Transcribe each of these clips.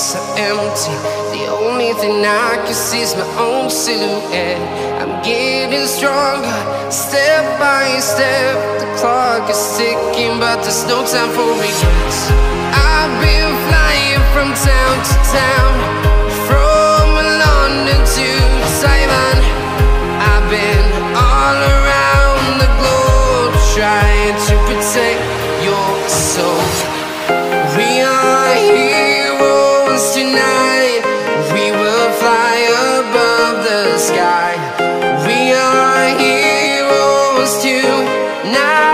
so empty. The only thing I can see is my own silhouette. I'm getting stronger, step by step. The clock is ticking, but there's no time for regrets. I've been flying from town to town, from London to Taiwan. I've been all around the globe, trying to protect your soul. We are heroes tonight. We will fly above the sky. We are heroes tonight.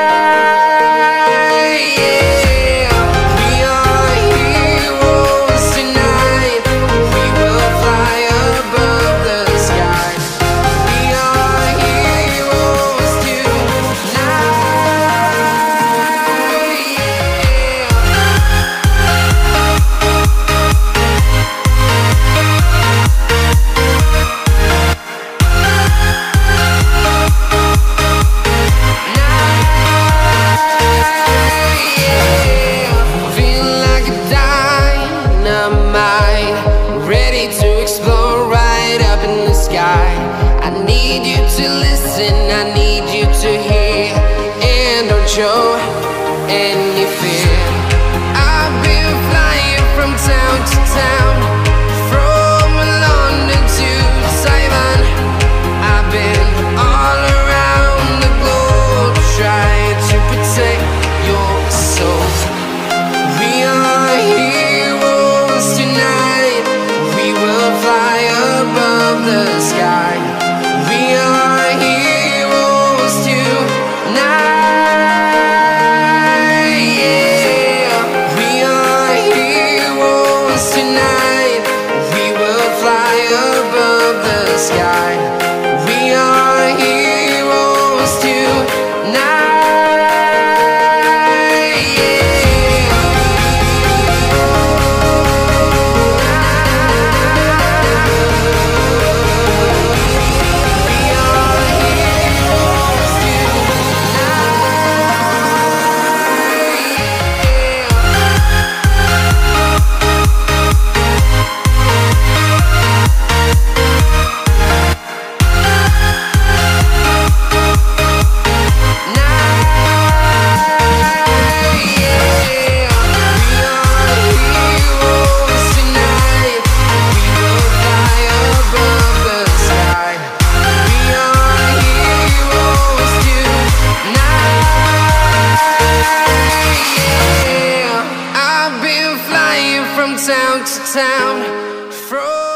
Yeah. We are heroes tonight. We will fly above the sky. We are heroes tonight. I need you to hear and don't show any fear. I've been flying from town to town, from London to Taiwan. I've been all around the globe, trying to protect your soul. We are heroes tonight. We will fly above the sky. We are heroes tonight. Yeah. We are heroes tonight. We will fly above the sky. We are heroes tonight. I've been flying from town to town, from